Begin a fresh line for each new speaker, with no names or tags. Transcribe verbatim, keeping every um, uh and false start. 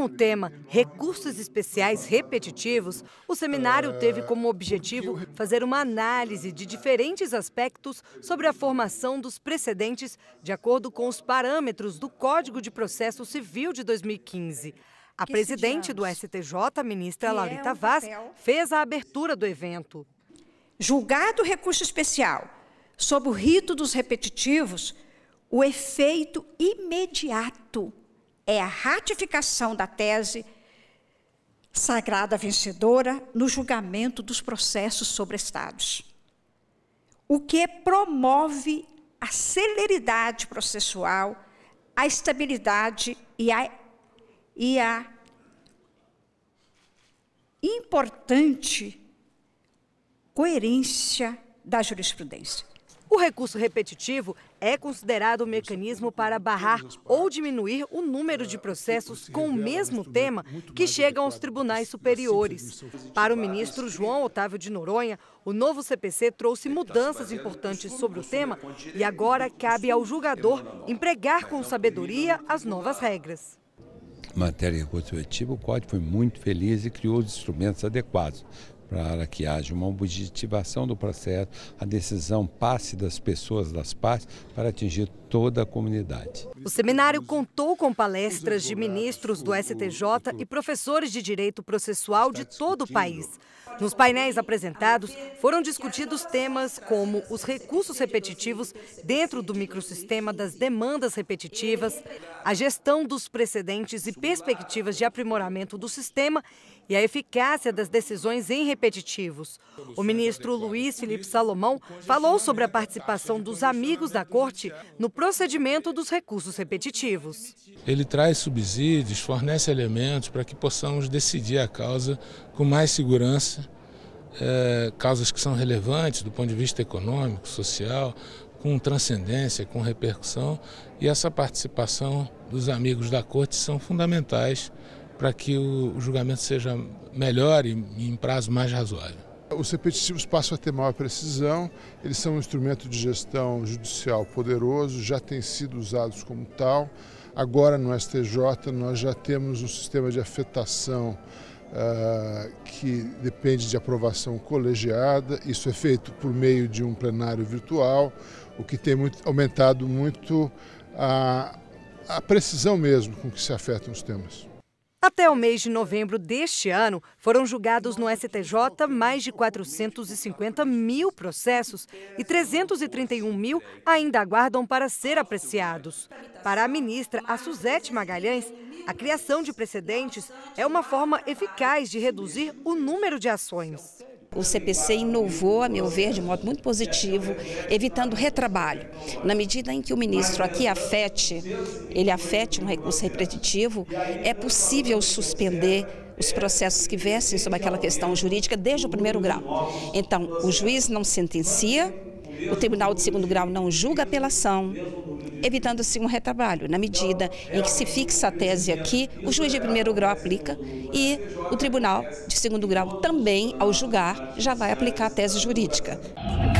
o tema Recursos Especiais Repetitivos, o seminário teve como objetivo fazer uma análise de diferentes aspectos sobre a formação dos precedentes de acordo com os parâmetros do Código de Processo Civil de dois mil e quinze. A presidente do S T J, a ministra Laurita Vaz, fez a abertura do evento.
Julgado o recurso especial sob o rito dos repetitivos, o efeito imediato é a ratificação da tese sagrada vencedora no julgamento dos processos sobrestados, o que promove a celeridade processual, a estabilidade e a, e a importante coerência da jurisprudência.
O recurso repetitivo é considerado um mecanismo para barrar ou diminuir o número de processos com o mesmo tema que chegam aos tribunais superiores. Para o ministro João Otávio de Noronha, o novo C P C trouxe mudanças importantes sobre o tema e agora cabe ao julgador empregar com sabedoria as novas regras.
Em matéria de recurso repetitivo, o Código foi muito feliz e criou os instrumentos adequados para que haja uma objetivação do processo, a decisão passe das pessoas, das partes, para atingir toda a comunidade.
O seminário contou com palestras de ministros do S T J e professores de direito processual de todo o país. Nos painéis apresentados, foram discutidos temas como os recursos repetitivos dentro do microsistema das demandas repetitivas, a gestão dos precedentes e perspectivas de aprimoramento do sistema e a eficácia das decisões em repetitivos. O ministro Luiz Felipe Salomão falou sobre a participação dos amigos da Corte no procedimento dos recursos repetitivos.
Ele traz subsídios, fornece elementos para que possamos decidir a causa com mais segurança, é, causas que são relevantes do ponto de vista econômico, social, com transcendência, com repercussão, e essa participação dos amigos da Corte são fundamentais para que o julgamento seja melhor e em prazo mais razoável.
Os repetitivos passam a ter maior precisão, eles são um instrumento de gestão judicial poderoso, já têm sido usados como tal. Agora no S T J nós já temos um sistema de afetação uh, que depende de aprovação colegiada, isso é feito por meio de um plenário virtual, o que tem muito, aumentado muito a, a precisão mesmo com que se afetam os temas.
Até o mês de novembro deste ano, foram julgados no S T J mais de quatrocentos e cinquenta mil processos e trezentos e trinta e um mil ainda aguardam para ser apreciados. Para a ministra, a Suzete Magalhães, a criação de precedentes é uma forma eficaz de reduzir o número de ações.
O C P C inovou, a meu ver, de modo muito positivo, evitando retrabalho. Na medida em que o ministro aqui afete, ele afete um recurso repetitivo, é possível suspender os processos que versem sobre aquela questão jurídica desde o primeiro grau. Então, o juiz não sentencia, o tribunal de segundo grau não julga a apelação, evitando-se um retrabalho. Na medida em que se fixa a tese aqui, o juiz de primeiro grau aplica e o tribunal de segundo grau também, ao julgar, já vai aplicar a tese jurídica.